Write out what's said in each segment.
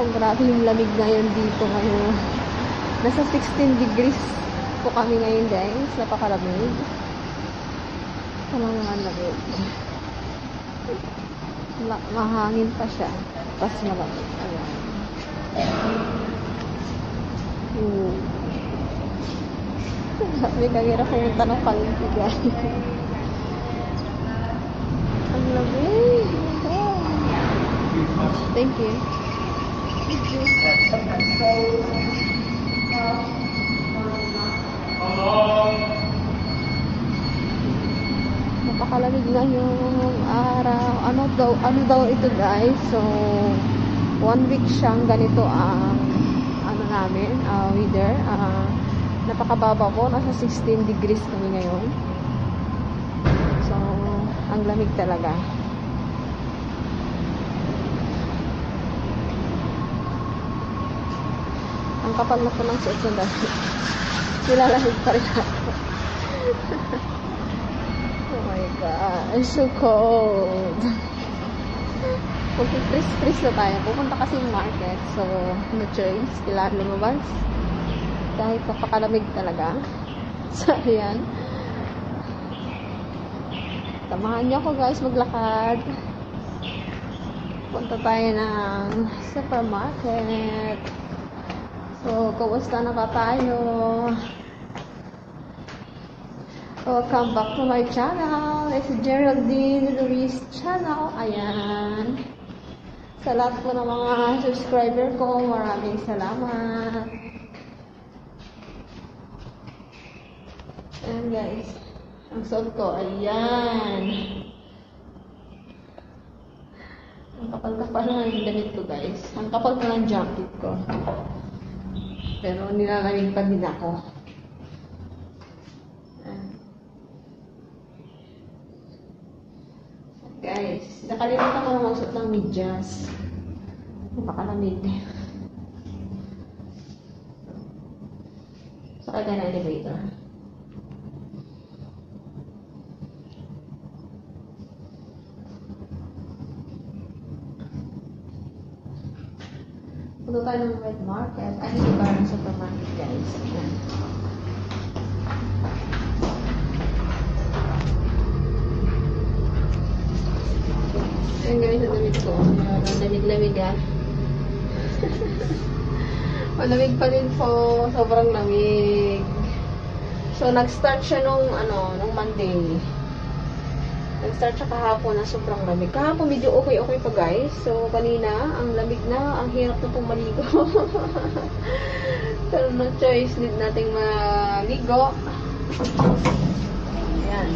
grabe yung lamig ngayon dito ngayon. Nasa 16 degrees po kami ngayon guys. Napakalamig. Talagang lamig. Mahangin pa siya. Tapos malamig. Ayan. May kagira ko yung tanong palengke guys. Ang lamig. Oh. Thank you. Napakalamig na yung araw. Ano daw ito guys? So 1 week siyang ganito ang namin, weather. Napakababa po, nasa 16 degrees kami ngayon. So ang lamig talaga. Ang kapal na po ng suot ng dami. Nilalamig pa rin ako. Oh my God, I'm so cold. Pag-freeze na tayo. Pupunta kasi yung market. So, no choice. Kailangan lumabas. Kahit napakalamig talaga. So, ayan. Tamahan niyo ako guys maglakad. Punta tayo ng supermarket. So, kamusta na ba tayo? Welcome back to my channel. It's Geraldine Luis channel. Ayan. Sa lahat po ng mga subscriber ko, maraming salamat. Ayan guys. Ang suot ko, ayan. Ang kapal-kapal na yung damit ko guys. Ang kapal pa ng jacket ko. Pero nilalamig pa din ako. Guys, nakalimutan ko na magsuot ng medyas. Napakalamig. Sakay ka na elevator. Punta tayo ng wet market. Ay, hindi ba ng supermarket guys? Ayan guys, ang damit ko. Lamig-lamig yan. Malamig pa rin po. Sobrang lamig. So, nag-start siya nung Monday. Nag-start siya kahapon na sobrang lamig. Kahapon medyo okay pa guys. So, kanina, ang lamig na. Ang hirap na pong maligo. Pero no choice. Need nating maligo. Ayan.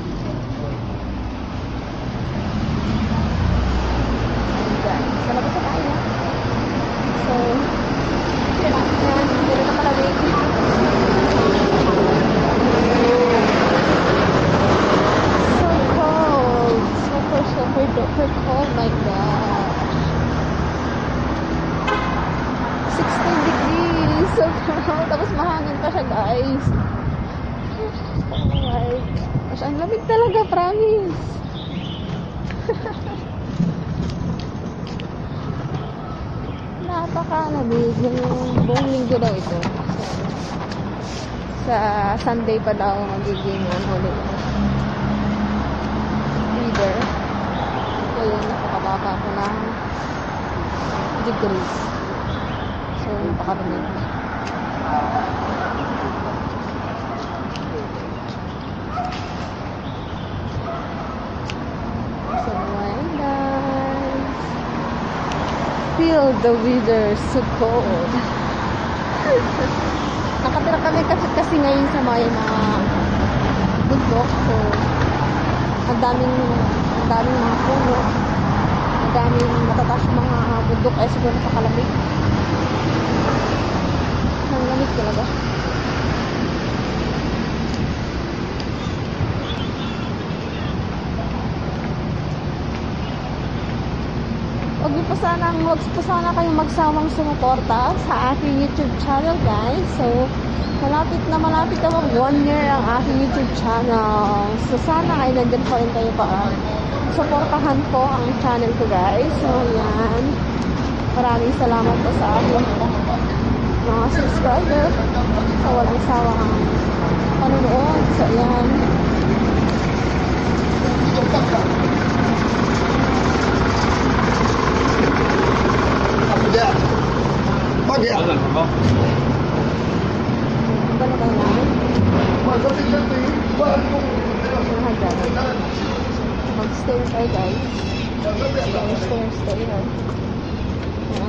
Sa labas na tayo. So, yan. Hindi na malamig. So cold. Super cold. My gosh. 16 degrees. So cold. Tapos mahangin pa siya guys. Oh my gosh. Ang lamig talaga, promise. Napakalamig. Yung buong linggo daw ito. Sa Sunday pa daw magiging holiday. Weather. Ayun, napakababa ko ng degrees. So, napakalamig. So, ayun guys. Feel the weather so cold. Nakatira kami kasi ngayon sa may mga bundok. So, ang daming mga puno. Ang daming matataas mga bundok ay siguro napakalamig. Ang lamig talaga. Huwag po sana kayong magsawang sumuporta sa aking YouTube channel guys. So, malapit na mag 1 year ang aking YouTube channel. So, sana ay nandyan pa rin kayo para suportahan po ang channel ko guys. So, yan. Maraming salamat po sa aking mga subscriber sa walang sawang panonood. So, ayan. Mag-stay tayo guys. Stay. Ayan.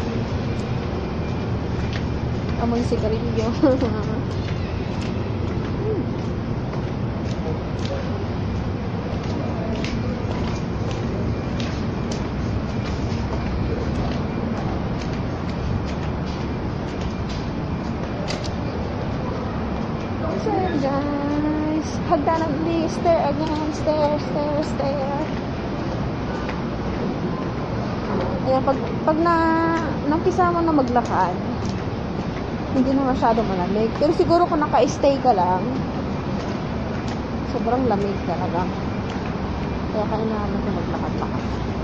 Amoy sigarilyo. So guys, hagdanan please, stair again, stair. Ayan, pag nampisa mo na maglakad, hindi na masyado malamig. Pero siguro kung naka-stay ka lang, sobrang lamig talaga. Kaya kailangan mo maglakad-lakad.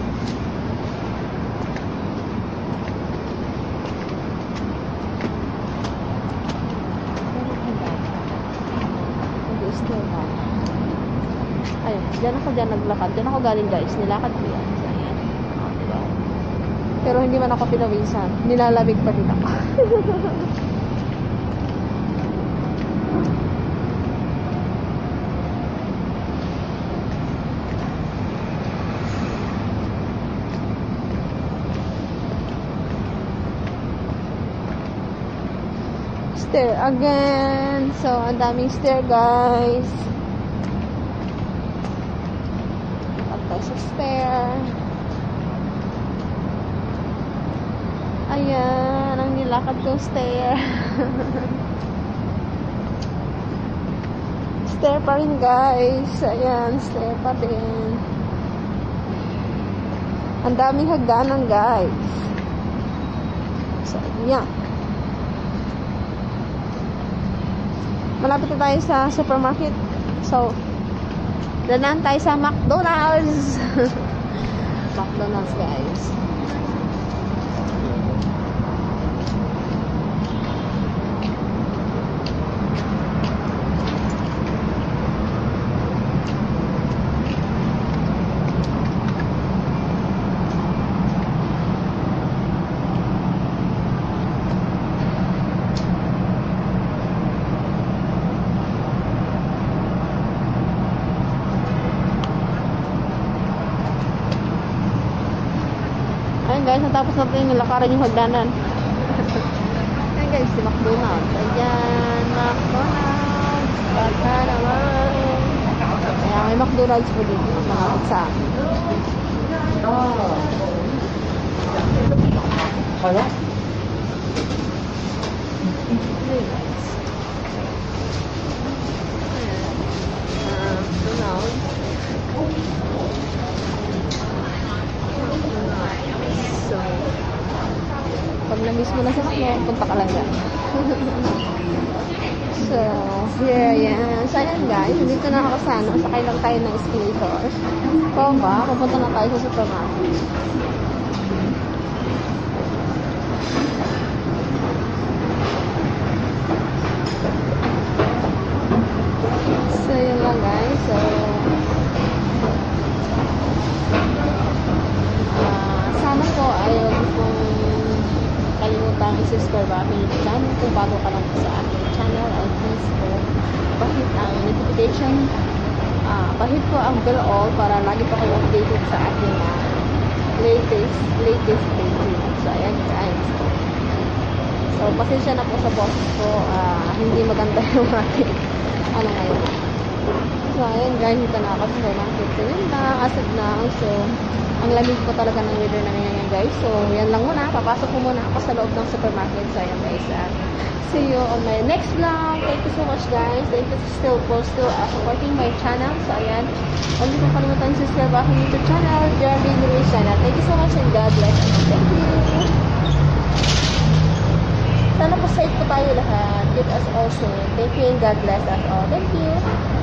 Ayun, dyan naglakad. Dyan ako galing guys. Nilakad ko yan. So, ayan. Diba? Pero hindi man ako pinawisan. Nilalamig pa din ako. Stair again. So, ang daming stair guys. Sa stair. Ayan, ang nilakad kong stair. Stair pa rin guys. Ayan, stair pa rin. Ang daming hagdanan guys. So, ayan. Malapit na tayo sa supermarket. So, danan tayo sa McDonald's. McDonald's guys. Ayan guys, natapos natin yung lakaran yung hagdanan. Ayan guys, si McDonald's. Ayan, McDonald's. Baka naman. Ayan, may McDonald's po dito. Malapit sa akin. Kaya? Ayan guys. Ayan, McDonald's. So, pag na-miss mo na sa McDo, punta ka lang dyan. So, here, yan. So, ayan guys, dito na ako sa ano, sakay lang tayo ng escalator. Ba, pupunta na tayo sa supermarket. So, yun lang guys. So, sana po ay huwag pong kalimutan i-subscribe ang aking channel. Kung bago ka lang po sa aking channel, ay please po pahit ang notification, pahit po ang bell all para lagi po kayo updated sa aking latest video. So, ayan guys. So, pasensya na po sa boses ko. Hindi maganda yung aking ano ngayon. So, ayan guys, dito na ako sa supermarket. So, yun lang, asad na. So, ang lamig po talaga ng weather namin ngayon guys. So, yan lang muna. Papasok ko muna ako sa loob ng supermarket. So, ayan guys. See you on my next vlog. Thank you so much guys. Thank you still supporting my channel. So, ayan. Huwag niyo pong kalimutan subscribe aking YouTube channel, Jeremy Luis channel. Thank you so much and God bless. Thank you. Sana po safe po tayo lahat. Keep us all safe. Thank you and God bless us all. Thank you.